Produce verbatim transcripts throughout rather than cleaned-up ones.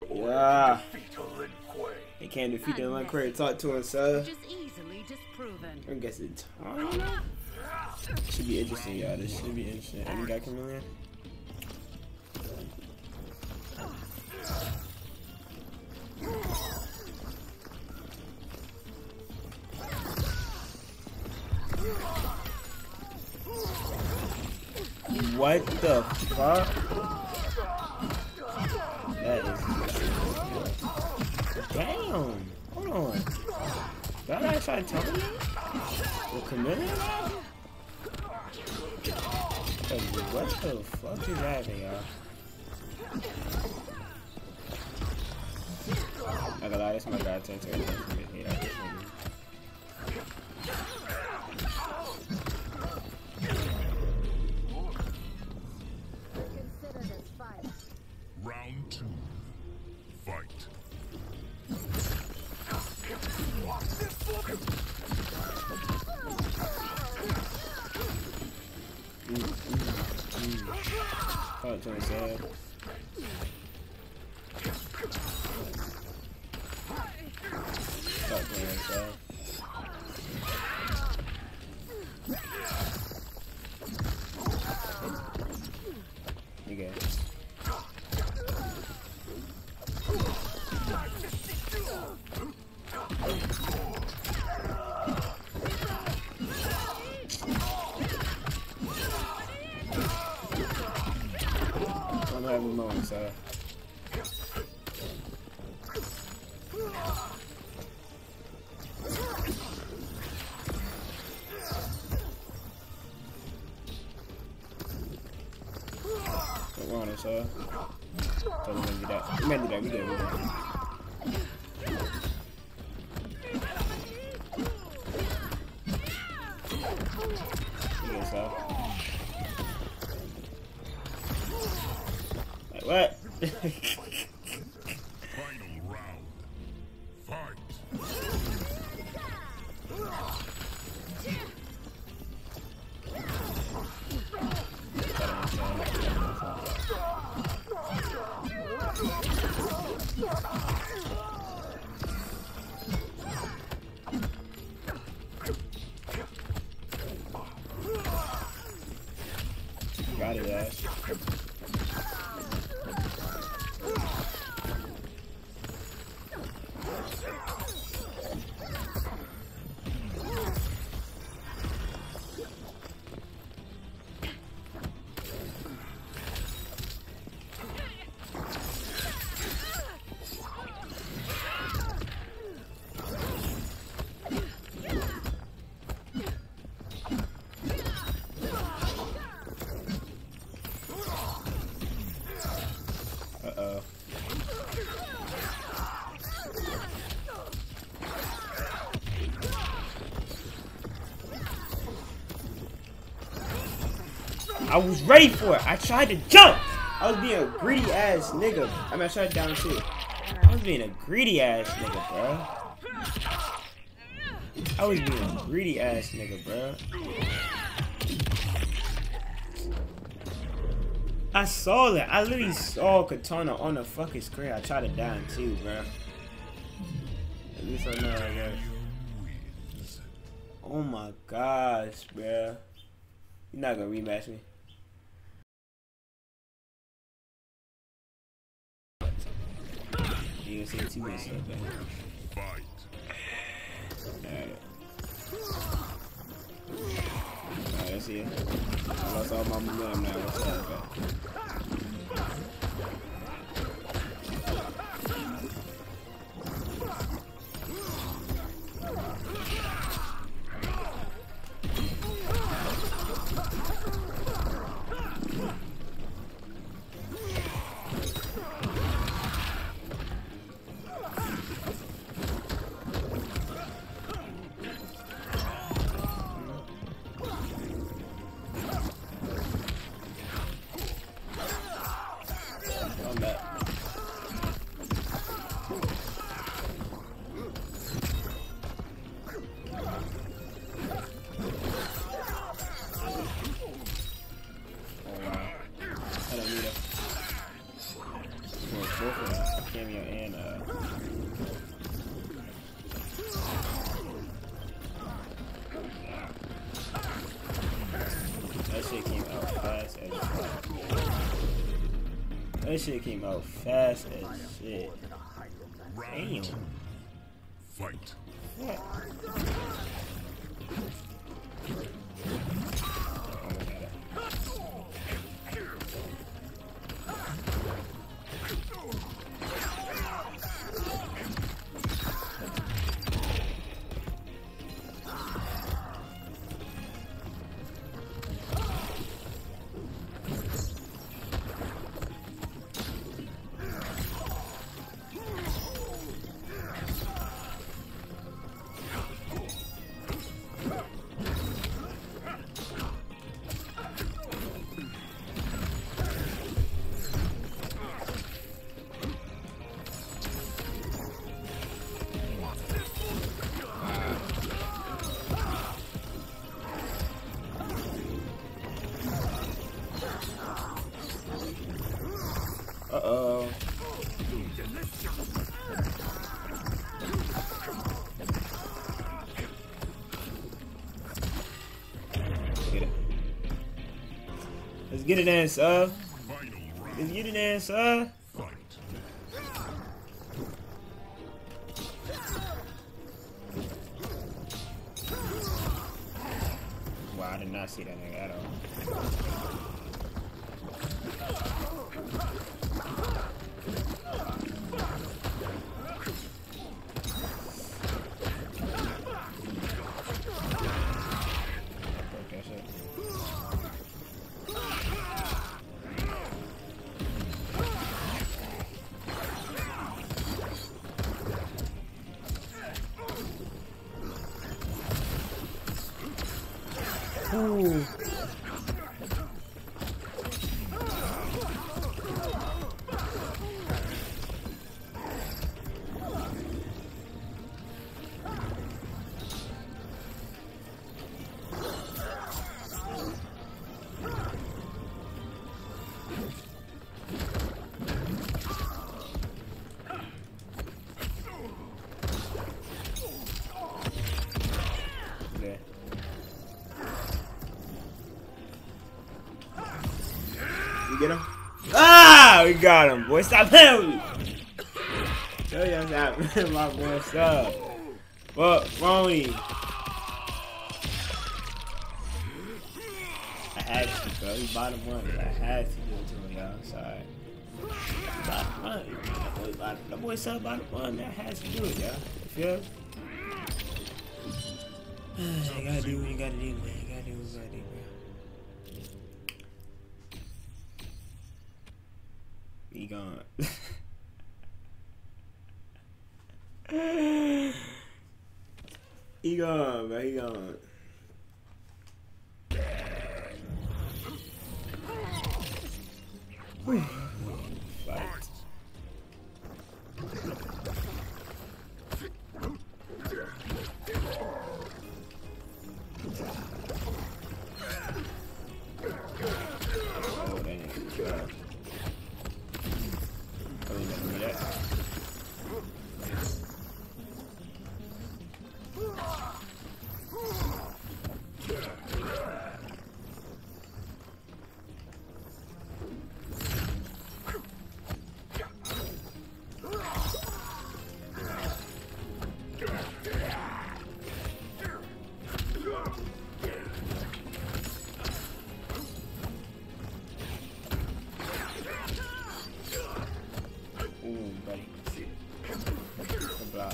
Yeah. He can't defeat the Lin Kuei. Talk to us, sir. I guess it's time. Should be interesting, y'all. This should be interesting. Any guy coming in? What the fuck? That is. Damn! Hold on. Y'all not trying to tell me? The chameleon? What the fuck is happening, y'all? I gotta lie, this my god turn to everything. Yeah, this nigga. Round two. Fight. Mm, mm, mm. Talk to himself. Talk to himself. Nigga. I'm having a moment, sir. What's wrong, sir? Tell him to get out. We might do that. We good. We good. You good, sir? Like what? Final round. Fight. Got it, Ash. Uh-oh. I was ready for it. I tried to jump. I was being a greedy ass nigga. I mean, I tried down too. I was being a greedy ass nigga, bro. I was being a greedy ass nigga, bro. I saw that. I literally saw Katana on the fucking screen. I tried to down too, bro. At least I know, I guess. Oh my gosh, bro. You're not gonna rematch me. You gonna see two minutes stuff, man. Fight. Alright. Alright, let's see it. I lost all my momentum now. What's up, bro? Daniel and uh. That shit came out fast as fuck. That shit came out fast as shit. Damn. Fight. What? Uh-oh. Get it. Let's get it in, sir. Let's get it in, sir. Wow, I did not see that nigga at all. Ooh. You get him? Ah, we got him, boy. Stop playing with me. Tell you stop playing my boy. Stop. What wrong with you? I had to, bro. He bottom one. I had to do it to him, y'all. Sorry. Bottom one. That boy said bottom one. I had to do it, y'all. You feel? You gotta do what you gotta do, man. You gotta do what you gotta do, bro. He gone. He gone, bro. He gone. Fight. Oh, that nigga trash. Oh, you never knew that. Ooh, buddy. Good block.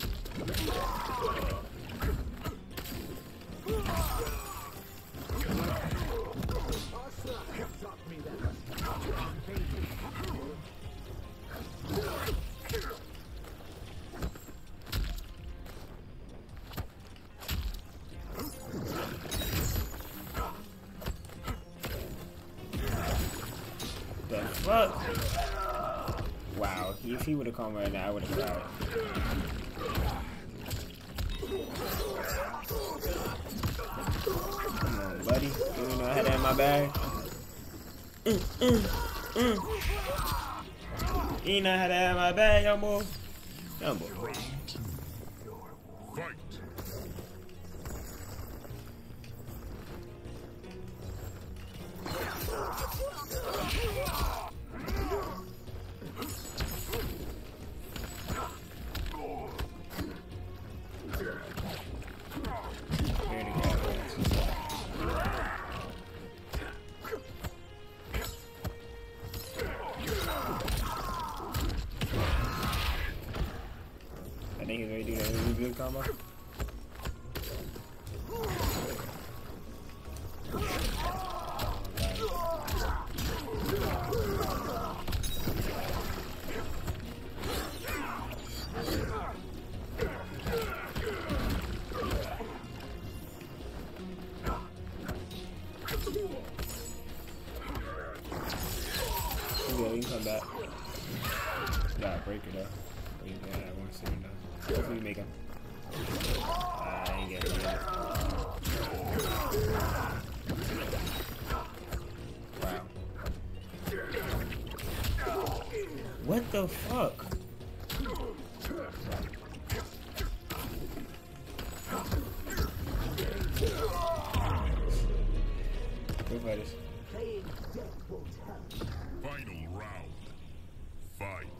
The fuck? Wow, if he would have come right now, I would have cried. Come on, buddy. You know I had that in my bag. Mm, mm, mm. You know how to have my bag, young boy. Young boy. Fight. I think he's ready to do that really good combo. Yeah, we can come back. Gotta break it up. We can have one second though. Hopefully we make him. Uh, I ain't getting it. Wow. What the fuck? Go fighters. Final round. Fight.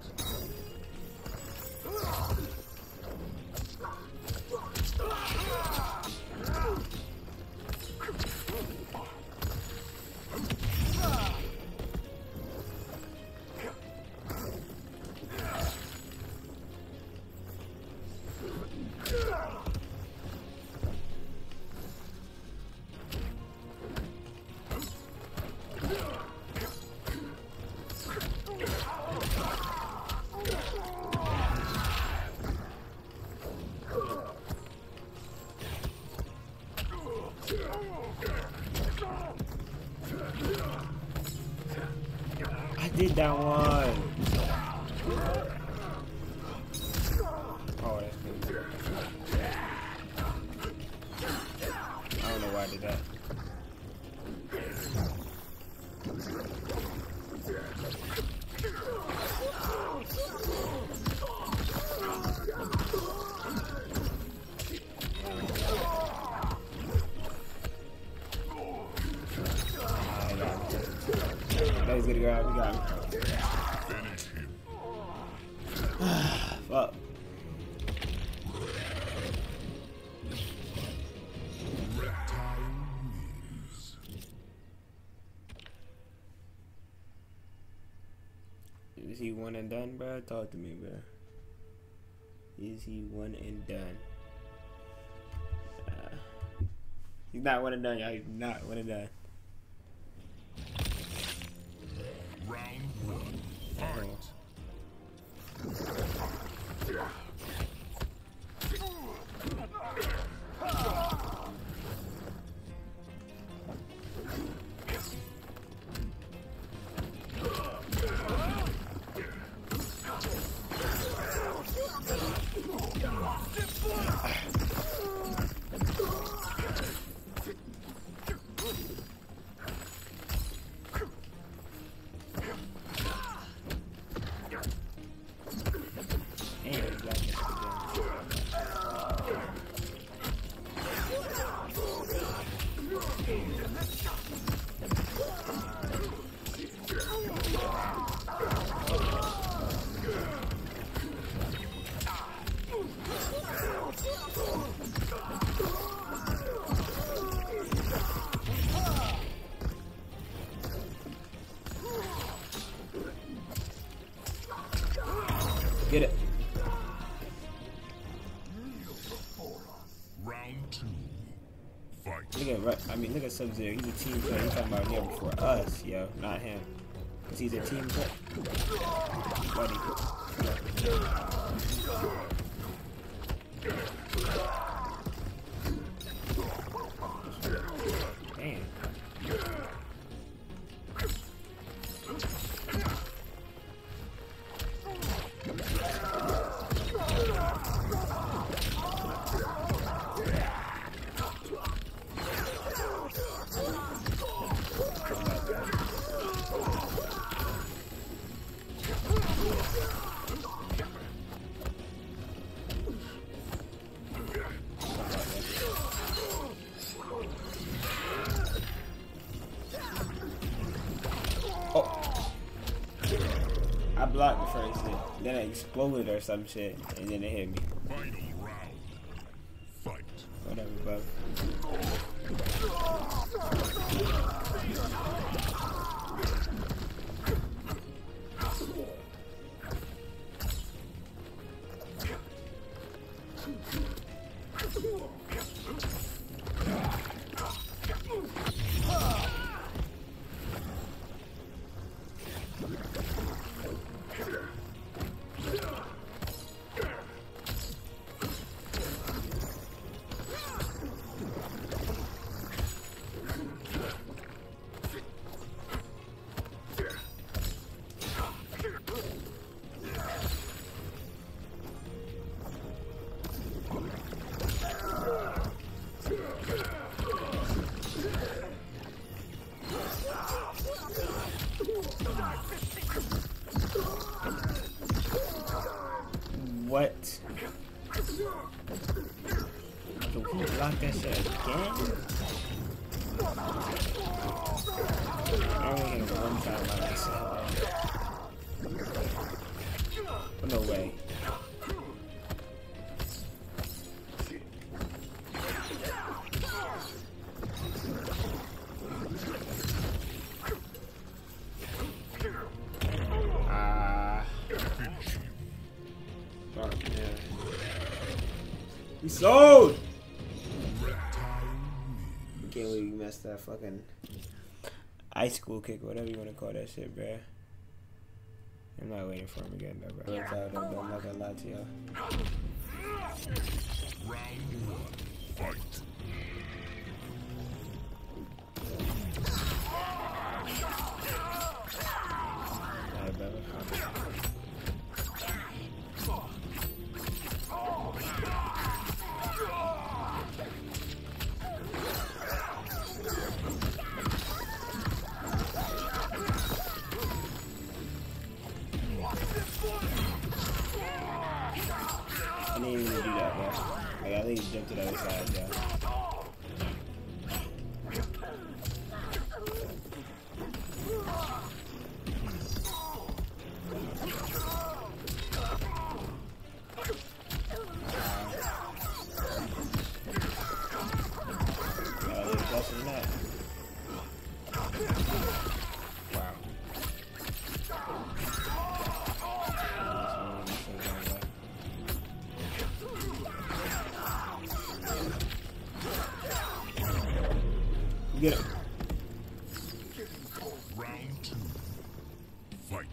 I did that one. Oh, that's good. I don't know why I did that. He's gonna go out. We got him. Finish him. Fuck. Reptile wins. Is he one and done, bro? Talk to me, bro. Is he one and done? Uh, he's not one and done, y'all. He's not one and done. Round one. Fight. Get it. Round two. Fight. Look at, I mean, look at Sub-Zero. He's a team player. He's talking about him for us, yo, not him. Cause he's a team player. Buddy. Damn. then it exploded or some shit, and then it hit me. Final round. Fight. Whatever, bro. What? Can we block that shit again? I only hit him one time by myself. But no way. We sold! I can't believe you messed that fucking ice school kick or whatever you want to call that shit, bruh. I'm not waiting for him again, though, bro. I'm tired of them, I'm not gonna lie to y'all. Round one. Fight. Alright, brother. I didn't even do that, bro. Like, I think he jumped to the other side, yeah. Get him. Round two. Fight.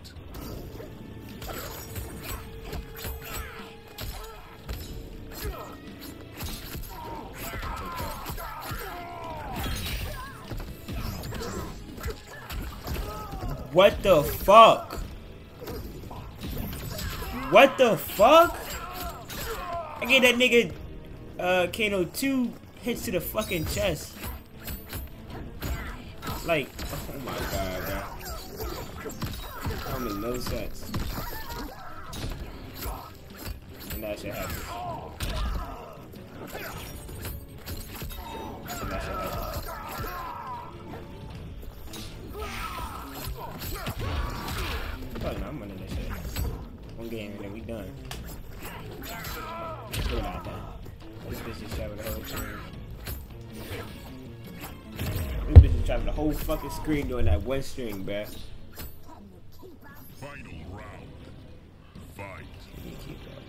What the fuck? What the fuck? I gave that nigga uh Kano two hits to the fucking chest. Like, oh my god, bro. That don't make no sense. And that shit happens. And that shit happens. Fuck no, I'm running this shit. One game and then we done. We're not done. This bitch just shot with the whole screen. This bitch just traveled the whole fucking screen doing that one string, bruh. Final round. Fight. Let me keep that.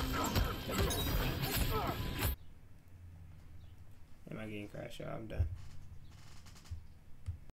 Am I getting crashed out? I'm done.